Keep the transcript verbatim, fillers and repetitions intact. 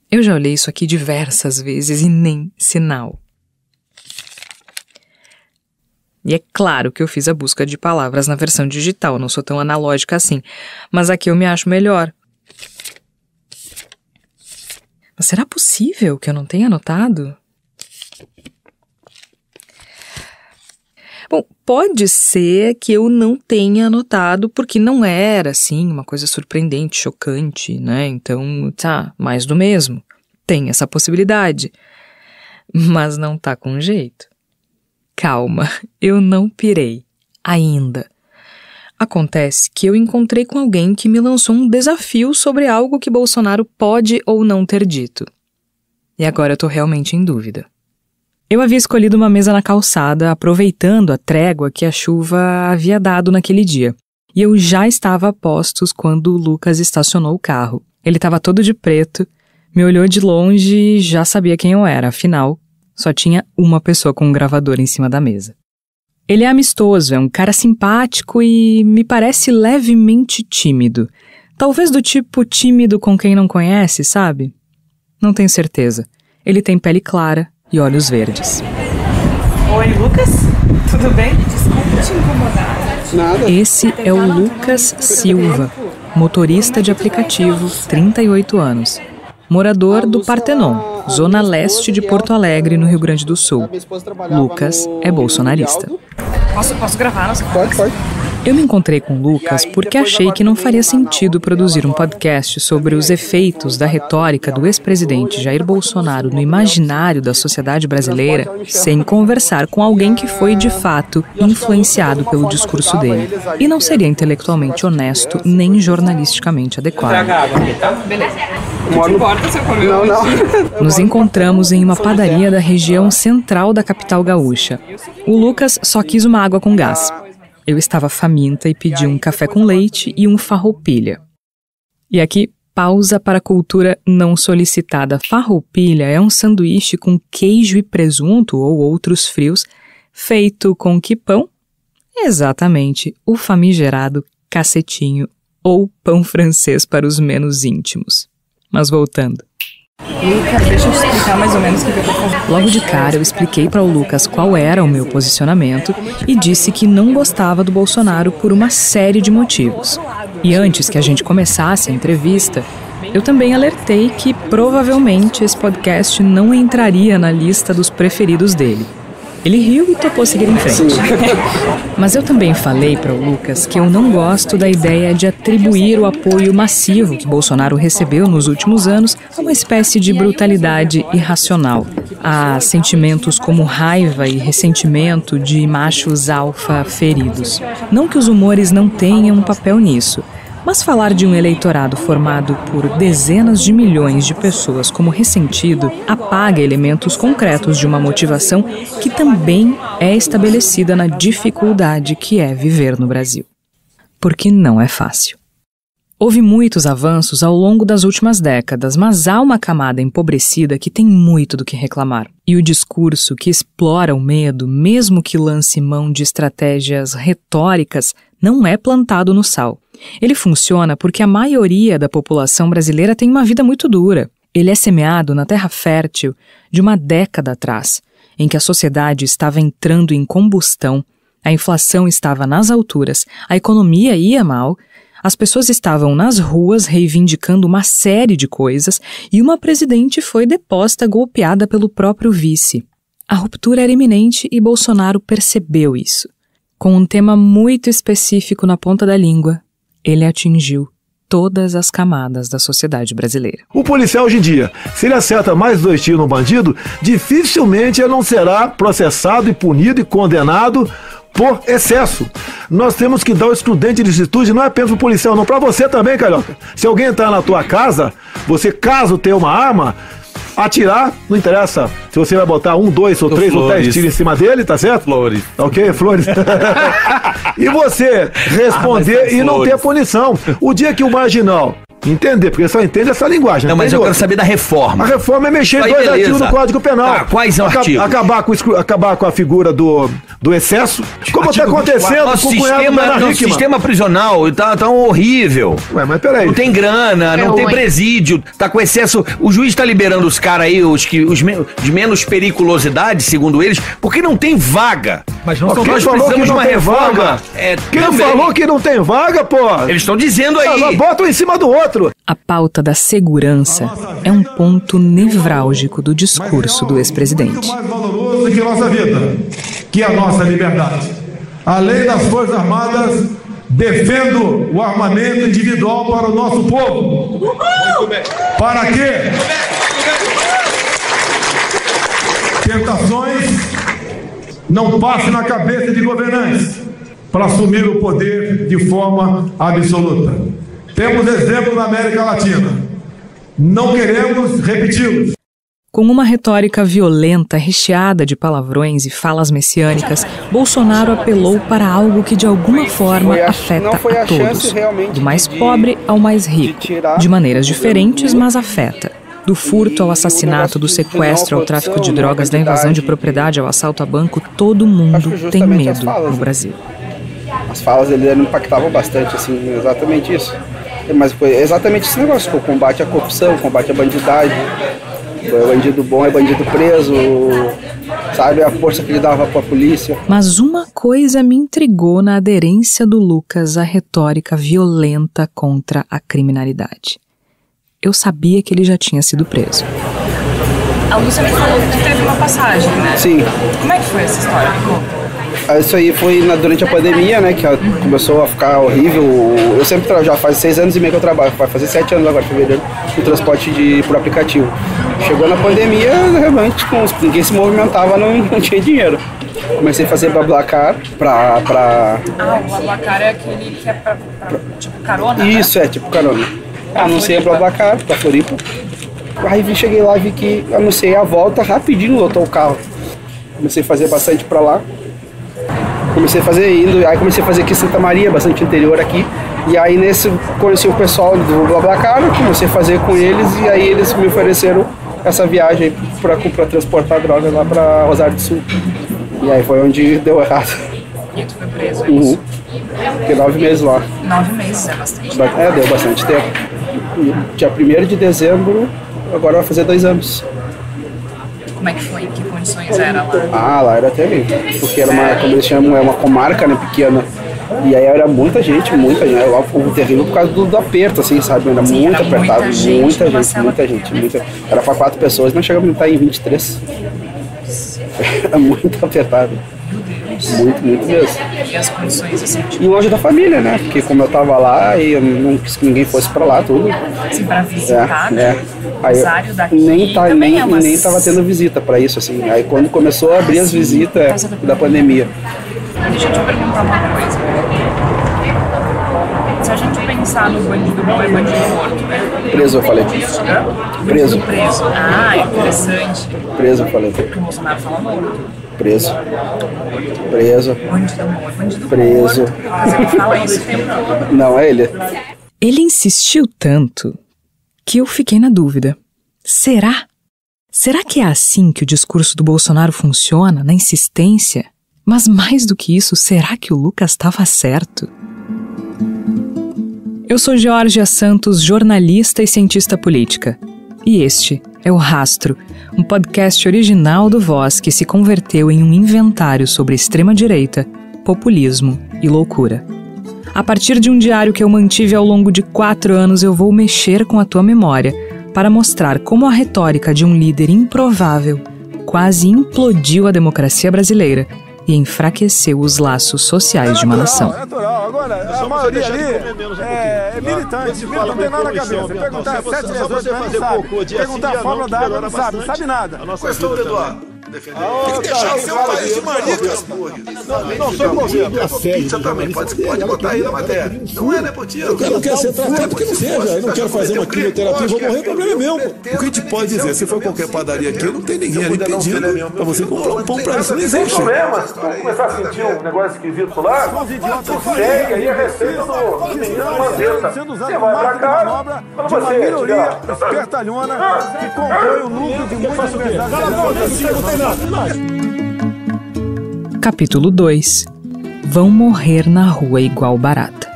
Eu já olhei isso aqui diversas vezes e nem sinal. E é claro que eu fiz a busca de palavras na versão digital, não sou tão analógica assim, mas aqui eu me acho melhor. Mas será possível que eu não tenha anotado? Bom, pode ser que eu não tenha anotado porque não era, assim, uma coisa surpreendente, chocante, né? Então, tá, mais do mesmo. Tem essa possibilidade. Mas não tá com jeito. Calma, eu não pirei. Ainda. Acontece que eu encontrei com alguém que me lançou um desafio sobre algo que Bolsonaro pode ou não ter dito. E agora eu tô realmente em dúvida. Eu havia escolhido uma mesa na calçada, aproveitando a trégua que a chuva havia dado naquele dia. E eu já estava a postos quando o Lucas estacionou o carro. Ele estava todo de preto, me olhou de longe e já sabia quem eu era, afinal, só tinha uma pessoa com um gravador em cima da mesa. Ele é amistoso, é um cara simpático e me parece levemente tímido. Talvez do tipo tímido com quem não conhece, sabe? Não tenho certeza. Ele tem pele clara e olhos verdes. Oi, Lucas? Tudo bem? Desculpa te incomodar. Nada. Esse é o Lucas Silva, motorista de aplicativo, trinta e oito anos. Morador do Partenon, zona leste de Porto Alegre, no Rio Grande do Sul. Lucas é bolsonarista. Posso, posso gravar? Nossa, pode, pode. Eu me encontrei com o Lucas porque achei que não faria sentido produzir um podcast sobre os efeitos da retórica do ex-presidente Jair Bolsonaro no imaginário da sociedade brasileira sem conversar com alguém que foi, de fato, influenciado pelo discurso dele. E não seria intelectualmente honesto nem jornalisticamente adequado. Beleza. Não importa se eu comer. Não, não. Nos encontramos em uma padaria da região central da capital gaúcha. O Lucas só quis uma água com gás. Eu estava faminta e pedi um café com leite e um farroupilha. E aqui, pausa para a cultura não solicitada. Farroupilha é um sanduíche com queijo e presunto ou outros frios, feito com que pão? Exatamente, o famigerado cacetinho ou pão francês para os menos íntimos. Mas voltando. Lucas, deixa eu te explicar mais ou menos o que eu tô fazendo. Logo de cara, eu expliquei para o Lucas qual era o meu posicionamento e disse que não gostava do Bolsonaro por uma série de motivos. E antes que a gente começasse a entrevista, eu também alertei que provavelmente esse podcast não entraria na lista dos preferidos dele. Ele riu e topou seguir em frente. Mas eu também falei para o Lucas que eu não gosto da ideia de atribuir o apoio massivo que Bolsonaro recebeu nos últimos anos a uma espécie de brutalidade irracional. A sentimentos como raiva e ressentimento de machos alfa feridos. Não que os humores não tenham um papel nisso, mas falar de um eleitorado formado por dezenas de milhões de pessoas como ressentido apaga elementos concretos de uma motivação que também é estabelecida na dificuldade que é viver no Brasil. Porque não é fácil. Houve muitos avanços ao longo das últimas décadas, mas há uma camada empobrecida que tem muito do que reclamar. E o discurso que explora o medo, mesmo que lance mão de estratégias retóricas, não é plantado no sal. Ele funciona porque a maioria da população brasileira tem uma vida muito dura. Ele é semeado na terra fértil de uma década atrás, em que a sociedade estava entrando em combustão, a inflação estava nas alturas, a economia ia mal, as pessoas estavam nas ruas reivindicando uma série de coisas e uma presidente foi deposta golpeada pelo próprio vice. A ruptura era iminente e Bolsonaro percebeu isso. Com um tema muito específico na ponta da língua, ele atingiu todas as camadas da sociedade brasileira. O policial hoje em dia, se ele acerta mais dois tiros no bandido, dificilmente ele não será processado e punido e condenado por excesso. Nós temos que dar o excludente de licitude, não é apenas pro policial, não, para você também, Carioca. Se alguém entrar na tua casa, você, caso tenha uma arma, atirar, não interessa se você vai botar um, dois ou três ou dez tiros em cima dele, tá certo? Flores. Ok, flores. E você responder ah, e não ter punição. O dia que o marginal entender, porque só entende essa linguagem. Não, mas eu quero saber da reforma. A reforma é mexer em dois artigos do Código Penal. Ah, quais são os artigos? Acabar com, acabar com a figura do, do excesso, como está Artigo vinte e quatro. acontecendo Nosso com o cunhado do sistema, Bernard nosso Hickman. sistema prisional tá tão horrível. Ué, mas peraí. Não tem grana, É não tem ruim. presídio, tá com excesso. O juiz tá liberando os caras aí, os que os me- de menos periculosidade, segundo eles, porque não tem vaga. Mas não Ó, são quem Nós falou que precisamos de não uma tem reforma. vaga? É, Quem também. falou que não tem vaga, pô? Eles estão dizendo aí. Ah, bota um em cima do outro. A pauta da segurança é um ponto nevrálgico do discurso do ex-presidente. Muito mais valoroso do que a nossa vida, que a nossa liberdade. A lei das Forças Armadas defendo o armamento individual para o nosso povo. Para quê? Tentações não passem na cabeça de governantes para assumir o poder de forma absoluta. Temos exemplos na América Latina. Não queremos repeti-los. Com uma retórica violenta, recheada de palavrões e falas messiânicas, Bolsonaro apelou para algo que de alguma forma Foi a- afeta não foi a a todos, chance realmente do mais de- pobre ao mais rico, de tirar de maneiras o diferentes, governo mas afeta. Do furto ao assassinato, do sequestro ao tráfico de drogas, da invasão de propriedade ao assalto a banco, todo mundo Acho que tem justamente as medo falas, no né? Brasil. As falas dele impactavam bastante, assim, exatamente isso. Mas foi exatamente esse negócio, o combate à corrupção, o combate à bandidagem. O bandido bom é bandido preso, sabe? A força que ele dava para a polícia. Mas uma coisa me intrigou na aderência do Lucas à retórica violenta contra a criminalidade. Eu sabia que ele já tinha sido preso. A Lúcia me falou que tu teve uma passagem, né? Sim, Como é que foi essa história? Me conta. isso aí foi na- durante a pandemia, né? Que ela começou a ficar horrível. Eu sempre tra- já faz seis anos e meio que eu trabalho, vai fazer sete anos agora, fevereiro, no transporte de, por aplicativo. Chegou na pandemia, realmente com os- ninguém se movimentava, não, não tinha dinheiro. Comecei a fazer BlaBlaCar pra, pra... Ah, o BlaBlaCar é aquele que é pra, pra tipo carona, né? Isso, é, tipo carona. Anunciei a BlaBlaCar pra Floripa. Aí vi- cheguei lá e vi que anunciei a volta, rapidinho lotou o carro. Comecei a fazer bastante pra lá. Comecei a fazer indo, aí comecei a fazer aqui em Santa Maria, bastante interior aqui. E aí nesse conheci o pessoal do BlaBlaCar, comecei a fazer com eles e aí eles me ofereceram essa viagem pra, pra transportar drogas lá pra Rosário do Sul. E aí foi onde deu errado. E tu foi preso, é Uhum. isso? Fiquei nove meses lá. Nove meses é bastante. Ba- É, deu bastante tempo. Dia primeiro de dezembro, agora vai fazer dois anos. Como é que foi? Que condições era lá? Ah, lá era terrível. Porque era uma, como eles chamam, é uma comarca, né, pequena. E aí era muita gente, muita gente. Lá foi terrível por causa do, do aperto, assim, sabe? Era Sim, muito era muita apertado. gente Muita numa gente, cela muita gente. pequena. Muita... Era pra quatro pessoas, nós chegamos a estar em vinte e três. Era muito apertado. Muito, muito mesmo. E as condições, assim, tipo, E longe da família, né? Porque como eu tava lá e eu não quis que ninguém fosse pra lá, tudo. assim pra visitar, É, né? é. Aí eu Rosário daqui nem, tá, também nem, é umas- nem tava tendo visita pra isso, assim. Aí quando começou a abrir as visitas é, da pandemia. Deixa eu te perguntar uma coisa. Se a gente pensar no bandido bom e bandido morto, né? Preso, eu falei. Hã? Preso. Preso. Ah, interessante. Preso, eu falei. Porque o Bolsonaro fala morto. Preso. Preso. Bandido morto. Bandido Preso. morto. Mas ele fala isso o tempo todo. Não, é ele. Ele insistiu tanto que eu fiquei na dúvida. Será? Será que é assim que o discurso do Bolsonaro funciona, na insistência? Mas mais do que isso, será que o Lucas estava certo? Eu sou Georgia Santos, jornalista e cientista política. E este é o Rastro, um podcast original do Voz que se converteu em um inventário sobre extrema-direita, populismo e loucura. A partir de um diário que eu mantive ao longo de quatro anos, eu vou mexer com a tua memória para mostrar como a retórica de um líder improvável quase implodiu a democracia brasileira e enfraqueceu os laços sociais de uma nação. É natural. Agora, a maioria ali é, é militante, não tem nada na cabeça. Perguntar sete vezes, não sabe. Perguntar a fórmula da água, não sabe, não sabe nada. Questão do Eduardo. Tem que deixar o seu país de maricas. Não sou governo. Pizza também, pode, pode botar aí na matéria. Não é nepotismo. Eu não quero ser tratado que não seja. Eu não quero fazer uma quimioterapia, vou morrer, o problema é meu. O que a gente pode dizer? Se for qualquer padaria aqui, não tem ninguém ali pedindo pra você comprar um pão pra isso. Não existe. Problemas, quando começar a sentir um negócio esquisito lá, tu segue aí a receita do menino Mandetta. Você vai pra casa, quando você é minoria espertalhona que compõe o núcleo de muitas verdades. Capítulo dois. Vão morrer na rua igual barata.